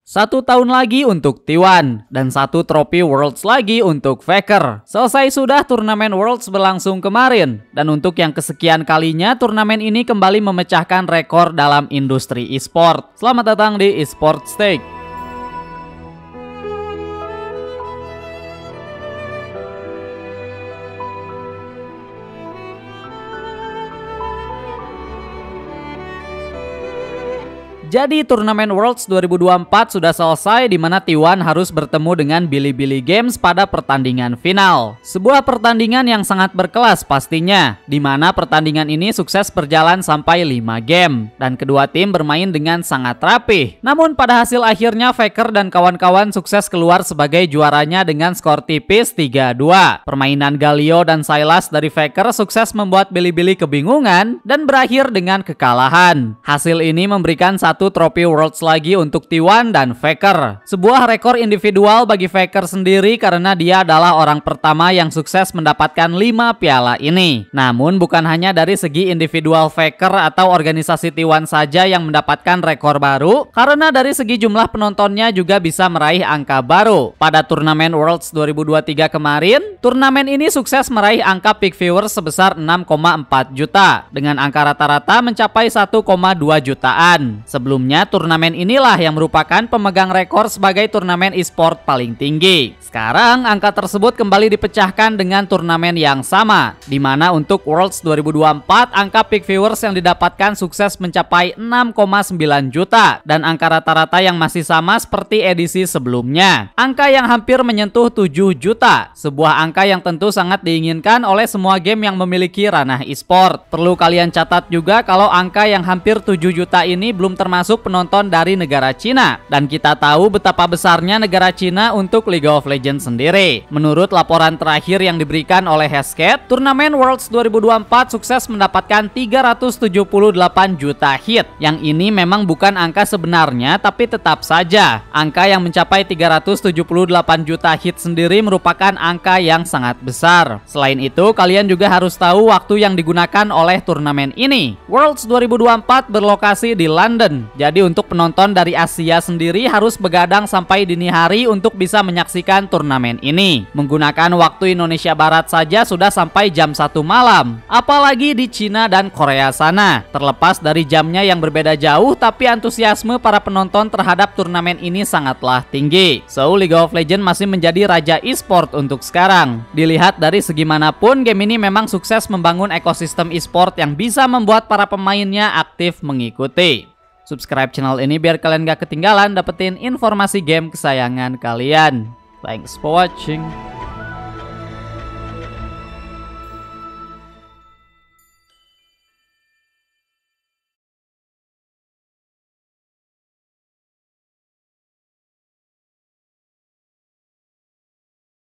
1 tahun lagi untuk T1 dan 1 trofi Worlds lagi untuk Faker. Selesai sudah turnamen Worlds berlangsung kemarin, dan untuk yang kesekian kalinya turnamen ini kembali memecahkan rekor dalam industri e-sport. Selamat datang di Esports Take. Jadi turnamen Worlds 2024 sudah selesai, di mana T1 harus bertemu dengan Bilibili Games pada pertandingan final. Sebuah pertandingan yang sangat berkelas pastinya, di mana pertandingan ini sukses berjalan sampai 5 game dan kedua tim bermain dengan sangat rapih. Namun pada hasil akhirnya Faker dan kawan-kawan sukses keluar sebagai juaranya dengan skor tipis 3-2. Permainan Galio dan Sylas dari Faker sukses membuat Bilibili kebingungan dan berakhir dengan kekalahan. Hasil ini memberikan satu trofi Worlds lagi untuk T1 dan Faker. Sebuah rekor individual bagi Faker sendiri karena dia adalah orang pertama yang sukses mendapatkan 5 piala ini. Namun bukan hanya dari segi individual Faker atau organisasi T1 saja yang mendapatkan rekor baru, karena dari segi jumlah penontonnya juga bisa meraih angka baru. Pada turnamen Worlds 2023 kemarin, turnamen ini sukses meraih angka peak viewers sebesar 6,4 juta dengan angka rata-rata mencapai 1,2 jutaan. Sebelumnya turnamen inilah yang merupakan pemegang rekor sebagai turnamen e-sport paling tinggi. Sekarang angka tersebut kembali dipecahkan dengan turnamen yang sama, di mana untuk Worlds 2024 angka peak viewers yang didapatkan sukses mencapai 6,9 juta dan angka rata-rata yang masih sama seperti edisi sebelumnya. Angka yang hampir menyentuh 7 juta, sebuah angka yang tentu sangat diinginkan oleh semua game yang memiliki ranah e-sport. Perlu kalian catat juga kalau angka yang hampir 7 juta ini belum termasuk penonton dari negara Cina, dan kita tahu betapa besarnya negara Cina untuk League of Legends sendiri. Menurut laporan terakhir yang diberikan oleh Hesketh, turnamen Worlds 2024 sukses mendapatkan 378 juta hit. Yang ini memang bukan angka sebenarnya, tapi tetap saja angka yang mencapai 378 juta hit sendiri merupakan angka yang sangat besar. Selain itu, kalian juga harus tahu waktu yang digunakan oleh turnamen ini. Worlds 2024 berlokasi di London. Jadi untuk penonton dari Asia sendiri harus begadang sampai dini hari untuk bisa menyaksikan turnamen ini. Menggunakan waktu Indonesia Barat saja sudah sampai jam 1 malam. Apalagi di Cina dan Korea sana. Terlepas dari jamnya yang berbeda jauh, tapi antusiasme para penonton terhadap turnamen ini sangatlah tinggi. So, League of Legends masih menjadi raja e-sport untuk sekarang. Dilihat dari segi manapun, game ini memang sukses membangun ekosistem e-sport yang bisa membuat para pemainnya aktif mengikuti. Subscribe channel ini biar kalian gak ketinggalan dapetin informasi game kesayangan kalian. Thanks for watching.